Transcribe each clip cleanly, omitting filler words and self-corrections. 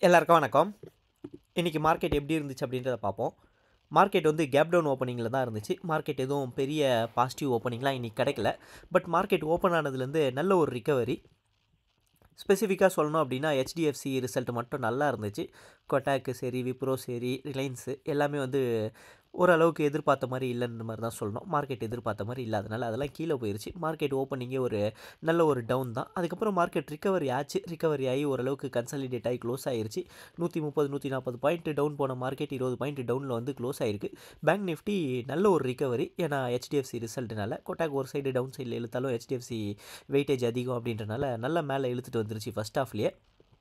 எல்லாருக்கும் வணக்கம். இன்றைக்கி மார்க்கெட் எப்படி இருந்துச்சு அப்படின்றத பார்ப்போம். மார்க்கெட் வந்து கேப் டவுன் ஓப்பனிங்கில் தான் இருந்துச்சு. மார்க்கெட் எதுவும் பெரிய பாசிட்டிவ் ஓப்பனிங்லாம் இன்றைக்கி கிடைக்கல. பட் மார்க்கெட் ஓப்பன் ஆனதுலேருந்து நல்ல ஒரு ரிகவரி. ஸ்பெசிஃபிக்காக சொல்லணும் அப்படின்னா ஹெச்டிஎஃப்சி ரிசல்ட் மட்டும் நல்லா இருந்துச்சு. கொட்டாக்கு சரி, விப்ரோ சரி, ரிலையன்ஸு எல்லாமே வந்து ஓரளவுக்கு எதிர்பார்த்த மாதிரி இல்லைன்ற மாதிரி தான் சொல்லணும். மார்க்கெட் எதிர்பார்த்த மாதிரி இல்லாதனால அதெல்லாம் கீழே போயிருச்சு. மார்க்கெட் ஓப்பனிங்கே ஒரு நல்ல ஒரு டவுன் தான். அதுக்கப்புறம் மார்க்கெட் ரிகவரி ஆச்சு. ரிகவரி ஆகி ஓரளவுக்கு கன்சாலிடேட் ஆகி க்ளோஸ் ஆயிருச்சு. 130 140 பாயிண்ட் டவுன் போன மார்க்கெட் 20 பாயிண்ட் டவுனில் வந்து க்ளோஸ் ஆயிருக்கு. பேங்க் நிஃப்டி நல்ல ஒரு ரிகவரி. ஏன்னா ஹெச்டிஎஃப்சி ரிசல்ட்னால கொட்டாக் ஒரு சைடு டவுன் சைடில் இழுத்தாலும் ஹெச்டிஎஃப்சி வெயிட்டேஜ் அதிகம் அப்படின்றனால நல்லா மேலே இழுத்துட்டு வந்துருச்சு ஃபஸ்ட் ஹாஃப்லேயே.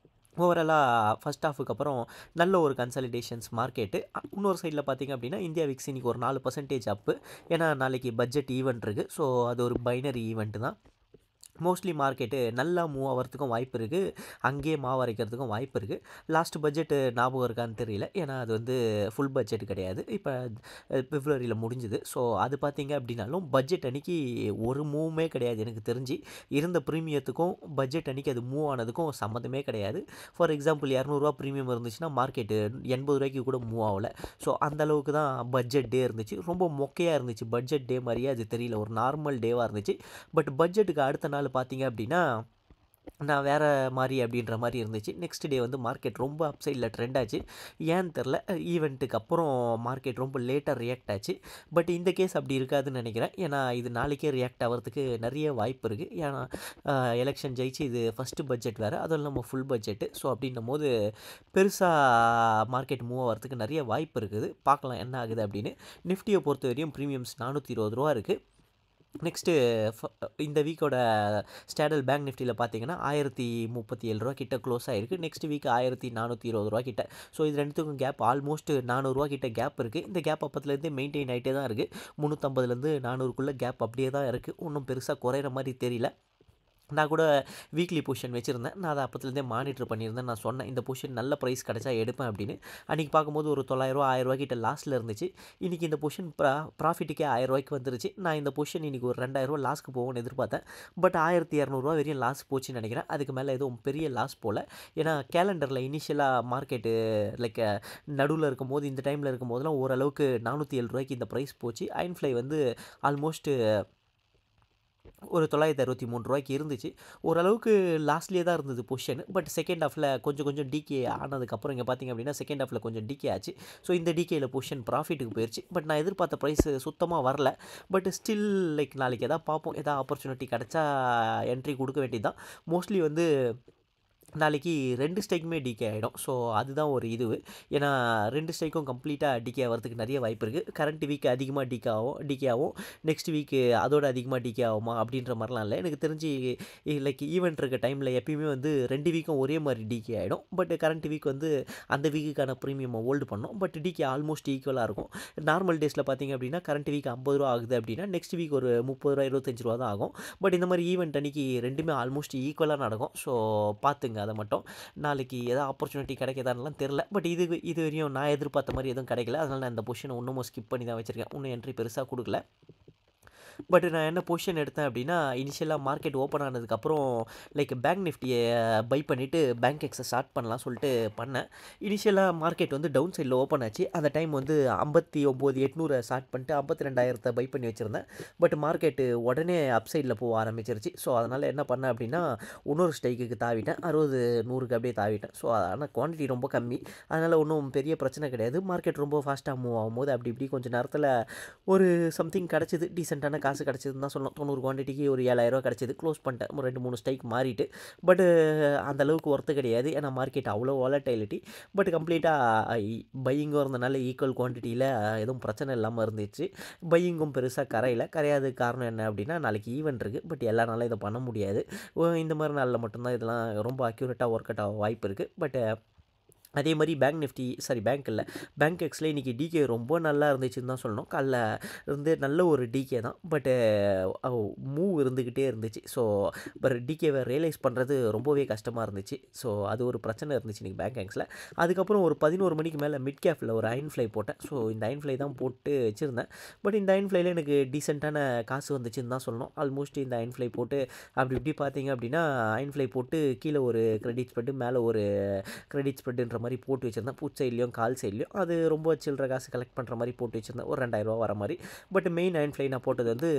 ஓவராலாக ஃபஸ்ட் ஹாஃபுக்கு அப்புறம் நல்ல ஒரு கன்சாலிடேஷன்ஸ் மார்க்கெட்டு. இன்னொரு சைடில் பார்த்திங்க அப்படின்னா இந்தியா விக்ஸ் இன்றைக்கி ஒரு 4% அப்பு. ஏன்னா நாளைக்கு பட்ஜெட் ஈவெண்ட் இருக்குது. ஸோ அது ஒரு பைனரி ஈவெண்ட்டு தான். மோஸ்ட்லி மார்க்கெட்டு நல்லா மூவ் ஆகிறதுக்கும் வாய்ப்பு இருக்குது. அங்கேயே மாவு அரைக்கிறதுக்கும் வாய்ப்பு இருக்குது. லாஸ்ட் பட்ஜெட்டு ஞாபகம் இருக்கான்னு தெரியல. ஏன்னா அது வந்து ஃபுல் பட்ஜெட் கிடையாது. இப்போ பிப்ரவரியில் முடிஞ்சுது. ஸோ அது பார்த்திங்க அப்படின்னாலும் பட்ஜெட் அன்றைக்கி ஒரு மூவுமே கிடையாது எனக்கு தெரிஞ்சு. இருந்த ப்ரீமியத்துக்கும் பட்ஜெட் அன்றைக்கி அது மூவ் ஆனதுக்கும் சம்மந்தமே கிடையாது. ஃபார் எக்ஸாம்பிள் ரூ. 200 ப்ரீமியம் இருந்துச்சுன்னா மார்க்கெட்டு ரூ. 80 கூட மூவ் ஆகலை. ஸோ அந்தளவுக்கு தான் பட்ஜெட் டே இருந்துச்சு. ரொம்ப மொக்கையாக இருந்துச்சு. பட்ஜெட் டே மாதிரியே அது தெரியல. ஒரு நார்மல் டேவாக இருந்துச்சு. பட் பட்ஜெட்டுக்கு அடுத்த நாள் பார்த்தீங்க அப்படின்னா நான் வேறு மாதிரி அப்படின்ற மாதிரி இருந்துச்சு. நெக்ஸ்ட் டே வந்து மார்க்கெட் ரொம்ப அப்சைடில் ட்ரெண்ட் ஆச்சு. ஏன்னு தெரில. ஈவெண்ட்டுக்கு அப்புறம் மார்க்கெட் ரொம்ப லேட்டாக ரியாக்ட் ஆச்சு. பட் இந்த கேஸ் அப்படி இருக்காதுன்னு நினைக்கிறேன். ஏன்னா இது நாளைக்கே ரியாக்ட் ஆகிறதுக்கு நிறைய வாய்ப்பு இருக்குது. ஏன்னா எலெக்ஷன் ஜெயிச்சு இது ஃபஸ்ட்டு பட்ஜெட் வேறு, அதுவும் இல்லாமல் ஃபுல் பட்ஜெட்டு. ஸோ அப்படின்னும் போது பெருசாக மார்க்கெட் மூவ் ஆகிறதுக்கு நிறைய வாய்ப்பு இருக்குது. பார்க்கலாம் என்ன ஆகுது அப்படின்னு. நிஃப்டியை பொறுத்த வரையும் ப்ரீமியம்ஸ் ரூ. 420 இருக்குது. நெக்ஸ்ட்டு இந்த வீக்கோட ஸ்டாடல் பேங்க் நிஃப்டியில் பார்த்தீங்கன்னா ரூ. 1037 கிட்ட க்ளோஸ் ஆகிருக்கு. நெக்ஸ்ட் வீக் ரூ. 1420 கிட்ட. ஸோ இது ரெண்டுத்துக்கும் கேப் ஆல்மோஸ்ட் ரூ. 400 கிட்ட கேப் இருக்குது. இந்த கேப் அப்பத்துலேருந்து மெயின்டைன் ஆகிட்டே தான் இருக்குது. 350லேருந்து 400க்குள்ளே கேப் அப்படியே தான் இருக்குது. ஒன்றும் பெருசாக குறையிற மாதிரி தெரியல. நான் கூட வீக்லி பொசிஷன் வச்சுருந்தேன். நான் அதை அப்பத்துலேருந்தே மானிட்டர் பண்ணியிருந்தேன். நான் சொன்னேன் இந்த பொசிஷன் நல்ல ப்ரைஸ் கிடச்சா எடுப்பேன் அப்படின்னு. அன்றைக்கி பார்க்கும்போது ஒரு ரூ. 900 கிட்ட லாஸ்ட்டில் இருந்துச்சு. இன்றைக்கி இந்த பொசிஷன் ப்ராஃபிட்டுக்கே ரூ. 1000 வந்துருச்சு. நான் இந்த பொசிஷன் இன்றைக்கி ஒரு ரூ. 2000 லாஸ்க்கு போகும்னு எதிர்பார்த்தேன். பட் ரூ. 1200 வரையும் லாஸ் போச்சுன்னு நினைக்கிறேன். அதுக்கு மேலே எதுவும் பெரிய லாஸ் போல். ஏன்னா கேலண்டரில் இனிஷியலாக மார்க்கெட்டு லைக் நடுவில் இருக்கும்போது இந்த டைமில் இருக்கும்போதெல்லாம் ஓரளவுக்கு ரூ. 407 இந்த ப்ரைஸ் போச்சு. அயன்ஃப்ளை வந்து ஆல்மோஸ்ட்டு ஒரு ரூ. 963 இருந்துச்சு. ஓரளவுக்கு லாஸ்ட்லேயே தான் இருந்தது பொசிஷன். பட் செகண்ட் ஹாஃபில் கொஞ்சம் கொஞ்சம் டிகே ஆனதுக்கப்புறம் இங்கே பார்த்திங்க அப்படின்னா செகண்ட் ஹாஃபில் கொஞ்சம் டிகே ஆச்சு. ஸோ இந்த டிகேயில் பொசிஷன் ப்ராஃபிட்டுக்கு போயிடுச்சு. பட் நான் எதிர்பார்த்த ப்ரைஸ் சுத்தமாக வரல. பட் ஸ்டில் லைக் நாளைக்கு எதாவது பார்ப்போம். எதாவது ஆப்பர்ச்சுனிட்டி கிடச்சா என்ட்ரி கொடுக்க வேண்டியது தான். மோஸ்ட்லி வந்து நாளைக்கு 2 ஸ்ட்ரைக்குமே டிகே ஆகிடும். ஸோ அதுதான் ஒரு இது. ஏன்னா 2 ஸ்ட்ரைக்கும் கம்ப்ளீட்டாக டிகே ஆகிறதுக்கு நிறைய வாய்ப்பு இருக்குது. கரண்ட் வீக் அதிகமாக டிகே ஆகும். நெக்ஸ்ட் வீக்கு அதோட அதிகமாக டிகே ஆகுமா அப்படின்ற மாதிரிலாம் இல்லை. எனக்கு தெரிஞ்சு லைக் ஈவெண்ட் இருக்க டைமில் எப்பயுமே வந்து 2 வீக்கும் ஒரே மாதிரி டிகே ஆகிடும். பட் கரண்ட் வீக் வந்து அந்த வீக்குக்கான ப்ரீமியமை ஹோல்டு பண்ணோம். பட் டிகே ஆல்மோஸ்ட் ஈக்குவலாக இருக்கும். நார்மல் டேஸில் பார்த்திங்க அப்படின்னா கரண்ட் வீக் ரூ. 50 ஆகுது அப்படின்னா நெக்ஸ்ட் வீக் ஒரு ரூ. 30 ரூ. 25 தான் ஆகும். பட் இந்த மாதிரி ஈவெண்ட் அன்றைக்கி ரெண்டுமே ஆல்மோஸ்ட் ஈக்குவலாக நடக்கும். ஸோ பார்த்துங்க அதை மட்டும். நாளைக்கு ஏதாவது ஆப்பர்ச்சுனிட்டி கிடைக்குதான்லாம் தெரில. பட் இது வரையும் நான் எதிர்பார்த்த மாதிரி எதுவும் கிடைக்கல. அதனால் நான் இந்த பொசிஷனை இன்னமும் ஸ்கிப் பண்ணி தான் வச்சுருக்கேன். இன்னும் என்ட்ரி பெருசாக கொடுக்கல. பட் நான் என்ன பொசிஷன் எடுத்தேன் அப்படின்னா இனிஷியலாக மார்க்கெட் ஓப்பன் ஆனதுக்கப்புறம் லைக் பேங்க் நிஃப்டியை பை பண்ணிவிட்டு பேங்க் எக்ஸை ஸ்டார்ட் பண்ணலாம் சொல்லிட்டு பண்ணேன். இனிஷியலாக மார்க்கெட் வந்து டவுன் சைடில் ஓப்பன் ஆச்சு. அந்த டைம் வந்து 59,800 ஸ்டார்ட் பண்ணிட்டு 52,000 பை பண்ணி வச்சுருந்தேன். பட் மார்க்கெட்டு உடனே அப் சைடில் போக ஆரம்பிச்சிருச்சு. ஸோ அதனால் என்ன பண்ணேன் அப்படின்னா இன்னொரு ஸ்ட்ரைக்குக்கு தாவிட்டேன். 60 100க்கு அப்படியே தாவிட்டேன். ஸோ ஆனால் குவான்டிட்டி ரொம்ப கம்மி. அதனால் ஒன்றும் பெரிய பிரச்சனை கிடையாது. மார்க்கெட் ரொம்ப ஃபாஸ்ட்டாக மூவ் ஆகும்போது அப்படி இப்படி கொஞ்சம் நேரத்தில் ஒரு சம்திங் கிடச்சிது. டீசெண்டான காசு கிடச்சிதுன்னு தான் சொல்லணும். 90 குவான்டிட்டிக்கு ஒரு ரூ. 7,000 கிடச்சிது. க்ளோஸ் பண்ணிட்டேன். 2-3 ஸ்ட்ரைக் மாறிட்டு. பட்டு அந்தளவுக்கு ஒர்த்து கிடையாது. ஏன்னா மார்க்கெட் அவ்வளோ வாலடைலிட்டி. பட் கம்ப்ளீட்டாக பையிங்கும் இருந்தனால ஈக்குவல் குவான்டிட்டியில் எதுவும் பிரச்சனை இல்லாமல் இருந்துச்சு. பையிங்கும் பெருசாக கரையாததுக்கு காரணம் என்ன அப்படின்னா நாளைக்கு ஈவெண்ட் இருக்குது. பட் எல்லா நாளும் இதை பண்ண முடியாது. இந்த மாதிரி நாளில் மட்டும்தான் இதெல்லாம் ரொம்ப அக்யூரேட்டாக ஒர்க் அவுட் ஆக வாய்ப்பு இருக்குது. பட் அதே மாதிரி பேங்க் இல்ல. பேங்க் எக்ஸ்ல இன்னைக்கு டிகே ரொம்ப நல்லா இருந்துச்சுன்னு தான் சொல்லணும். காலைல இருந்து நல்ல ஒரு டிகே தான். பட்டு மூவ் இருந்துக்கிட்டே இருந்துச்சு. ஸோ டிகேவை ரியலைஸ் பண்ணுறது ரொம்பவே கஷ்டமாக இருந்துச்சு. ஸோ அது ஒரு பிரச்சனை இருந்துச்சு இன்னைக்கு பேங்க் எக்ஸில். அதுக்கப்புறம் ஒரு 11 மணிக்கு மேலே மிட் கேப்பில் ஒரு அயன் ஃப்ளை போட்டேன். ஸோ இந்த அயன் ஃப்ளை தான் போட்டு வச்சுருந்தேன். பட் இந்த அயன் ஃப்ளைல எனக்கு டீசெண்டான காசு வந்துச்சுன்னு தான் சொல்லணும். ஆல்மோஸ்ட் இந்த அயன் ஃப்ளை போட்டு அப்படி இப்படி பார்த்தீங்க அப்படின்னா அயன் ஃப்ளை போட்டு கீழே ஒரு கிரெடிட் ஸ்ப்ரெட்டு மேலே ஒரு கிரெடிட் ஸ்ப்ரெட்டுன்ற மாதிரி போட்டு வச்சுருந்தேன். புட் சைட்லேயும் கால் சைட்லேயும் அது ரொம்ப சில்லற காசு கலெக்ட் பண்ணுற மாதிரி போட்டு வச்சுருந்தேன். ஒரு 2000 வர மாதிரி. பட் மெயின் அயன் ஃப்ளை நான் போட்டது வந்து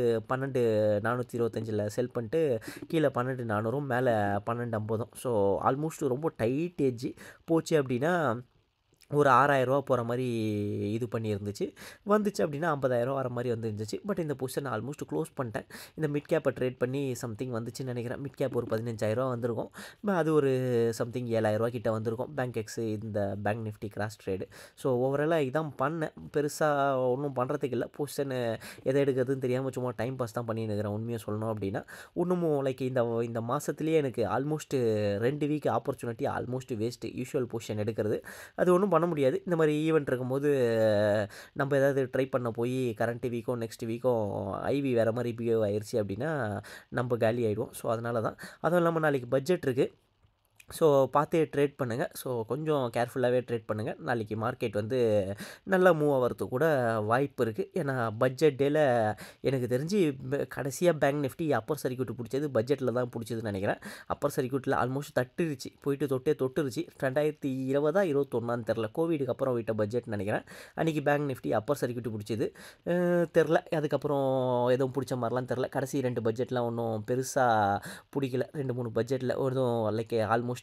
12,425 செல் பண்ணிட்டு கீழே 12,400 மேலே 12,50. ஸோ ஆல்மோஸ்ட் ரொம்ப டைட் எட்ஜ் போச்சு அப்படின்னா ஒரு 6,000 போகிற மாதிரி இது பண்ணியிருந்துச்சு. வந்துச்சு அப்படின்னா 50,000 வர மாதிரி வந்துருந்துச்சு. பட் இந்த பொசிஷன் ஆல்மோஸ்ட் க்ளோஸ் பண்ணிட்டேன். இந்த மிட் கேப்பை ட்ரேட் பண்ணி சம்திங் வந்துச்சுன்னு நினைக்கிறேன். மிட் கேப் ஒரு 15,000 வந்திருக்கும். அது ஒரு சம்திங் 7,000 கிட்ட வந்திருக்கும். பேங்க் எக்ஸ் இந்த bank Nifty cross trade. So ஓவராலாக இதான் பண்ணேன். பெருசாக ஒன்றும் பண்ணுறதுக்கு இல்லை. பொசிஷனு எதை எடுக்கிறதுன்னு தெரியாமல் சும்மா டைம் பாஸ் தான் பண்ணின்னு இருக்கிறேன் உண்மையாக சொல்லணும் அப்படின்னா. இன்னமும் லைக் இந்த மாதத்துலேயே எனக்கு almost 2 week opportunity almost waste usual position எடுக்கிறது. அது ஒன்றும் பண்ண முடியாது. இந்த மாதிரி ஈவெண்ட் இருக்கும்போது நம்ம ஏதாவது ட்ரை பண்ண போய் கரண்ட் வீக்கும் நெக்ஸ்ட் வீக்கும் ஐவி வேறு மாதிரி பிஹேவ் ஆயிடுச்சு அப்படின்னா நம்ம காலி ஆகிடுவோம். ஸோ அதனால தான். அதுவும் இல்லாமல் நாளைக்கு பட்ஜெட் இருக்குது. ஸோ பார்த்தே ட்ரேட் பண்ணுங்கள். ஸோ கொஞ்சம் கேர்ஃபுல்லாகவே ட்ரேட் பண்ணுங்கள். நாளைக்கு மார்க்கெட் வந்து நல்லா மூவ் ஆகிறதுக்கு கூட வாய்ப்பு இருக்குது. ஏன்னா பட்ஜெட் டேல எனக்கு தெரிஞ்சு கடைசியாக பேங்க் நிஃப்டி அப்பர் சர்க்யூட் பிடிச்சது பட்ஜெட்டில் தான் பிடிச்சதுன்னு நினைக்கிறேன். அப்பர் சர்க்யூட்டில் ஆல்மோஸ்ட் தட்டுருச்சு. போயிட்டு தொட்டுருச்சு. 2020 21 தெரில. கோவிடுக்கு அப்புறம் விட்ட பட்ஜெட்னு நினைக்கிறேன். அன்றைக்கி பேங்க் நிஃப்டி அப்பர் சர்க்யூட் பிடிச்சது தெரில. அதுக்கப்புறம் எதுவும் பிடிச்ச மாதிரிலாம் தெரில. கடைசி 2 பட்ஜெட்லாம் ஒன்றும் பெருசாக பிடிக்கல. 2-3 பட்ஜெட்டில் எதுவும் லைக் ஆல்மோஸ்ட்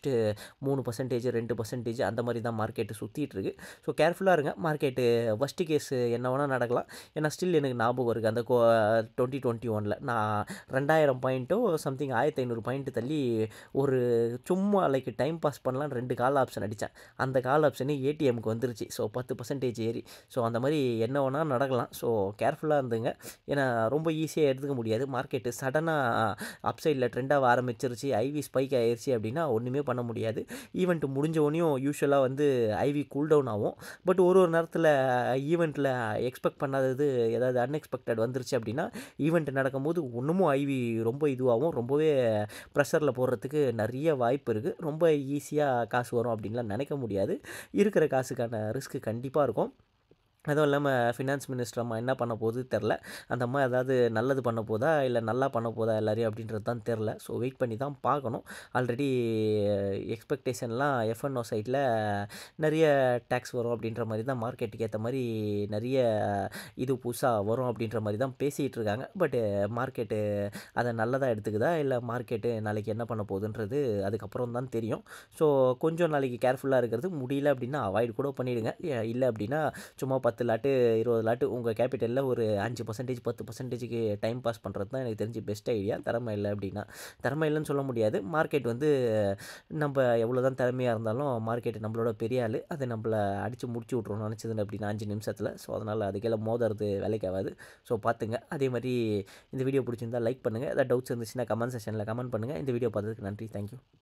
3% 2% அந்த மாதிரி தான் மார்க்கெட்டு சுற்றிட்டு இருக்கு. ஸோ கேர்ஃபுல்லாக இருங்க. மார்க்கெட்டு ஃபஸ்ட்டு கேஸ் என்ன வேணால் நடக்கலாம். ஏன்னா ஸ்டில் எனக்கு ஞாபகம் இருக்குது அந்த 2021 நான் 2000 பாயிண்ட்டோ சம்திங் 1500 பாயிண்ட்டு தள்ளி ஒரு சும்மா லைக் டைம் பாஸ் பண்ணலாம் 2 கால் ஆப்ஷன் அடித்தேன். அந்த கால் ஆப்ஷனே ஏடிஎம்க்கு வந்துருச்சு. ஸோ 10% ஏறி. ஸோ அந்த மாதிரி என்ன வேணால் நடக்கலாம். ஸோ கேர்ஃபுல்லாக இருந்துங்க. ஏன்னா ரொம்ப ஈஸியாக எடுத்துக்க முடியாது. மார்க்கெட்டு சடனாக அப்சைடில் ட்ரெண்டாக ஆரம்பிச்சிருச்சு. ஐவி ஸ்பைக் ஆயிடுச்சு அப்படின்னா ஒன்றுமே பண்ண முடியாது. ஈவெண்ட் முடிஞ்சவனையும் யூஸ்வலாக வந்து ஐவி கூல் டவுன் ஆகும். பட் ஒரு நேரத்தில் ஈவெண்ட்டில் எக்ஸ்பெக்ட் பண்ணாதது ஏதாவது அன்எக்ஸ்பெக்டட் வந்துருச்சு அப்படின்னா ஈவெண்ட் நடக்கும்போது ஒன்றுமும் ஐவி ரொம்ப இதுவாகும். ரொம்பவே ப்ரெஷரில் போடுறதுக்கு நிறைய வாய்ப்பு இருக்குது. ரொம்ப ஈஸியாக காசு வரும் அப்படின்லாம் நினைக்க முடியாது. இருக்கிற காசுக்கான ரிஸ்க் கண்டிப்பாக இருக்கும். அதுவும் இல்லாமல் ஃபினான்ஸ் மினிஸ்டர் அம்மா என்ன பண்ண போகுது தெரில. அந்த அம்மா ஏதாவது நல்லது பண்ண போதா இல்லை நல்லா பண்ண போதா எல்லாரையும் அப்படின்றது தான் தெரில. ஸோ வெயிட் பண்ணி தான் பார்க்கணும். ஆல்ரெடி எக்ஸ்பெக்டேஷன்லாம் எஃப்என்ஓ சைட்டில் நிறைய டேக்ஸ் வரும் அப்படின்ற மாதிரி தான் மார்க்கெட்டுக்கு ஏற்ற மாதிரி நிறைய இது புதுசாக வரும் அப்படின்ற மாதிரி தான் பேசிகிட்டு இருக்காங்க. பட்டு மார்க்கெட்டு அதை நல்லதாக எடுத்துக்குதா இல்லை மார்க்கெட்டு நாளைக்கு என்ன பண்ண போகுதுன்றது அதுக்கப்புறம் தான் தெரியும். ஸோ கொஞ்சம் நாளைக்கு கேர்ஃபுல்லாக இருக்கிறது. முடியல அப்படின்னா அவாய்ட் கூட பண்ணிவிடுங்க. இல்லை அப்படின்னா சும்மா 10 லாட்டு 20 லாட்டு உங்கள் கேபிட்டலில் ஒரு 5% 10%க்கு டைம் பாஸ் பண்ணுறது தான் எனக்கு தெரிஞ்சு பெஸ்ட் ஐடியா. திறமை இல்லை அப்படின்னா திறமை இல்லைன்னு சொல்ல முடியாது. மார்க்கெட் வந்து நம்ம எவ்வளோ தான் திறமையாக இருந்தாலும் மார்க்கெட் நம்மளோட பெரிய ஆள். அதை நம்மளை அடித்து முடிச்சு விட்ருவோம் நினச்சது அப்படின்னா 5 நிமிஷத்தில். ஸோ அதனால் அதுக்கெல்லாம் மோதுறது வேலைக்கு ஆகாது. ஸோ பார்த்துங்க. அதே மாதிரி இந்த வீடியோ பிடிச்சிருந்தால் லைக் பண்ணுங்கள். ஏதாவது டவுட்ஸ் இருந்துச்சுன்னா கமெண்ட் செக்ஷனில் கமெண்ட் பண்ணுங்கள். இந்த வீடியோ பார்த்ததுக்கு நன்றி. தேங்க்யூ.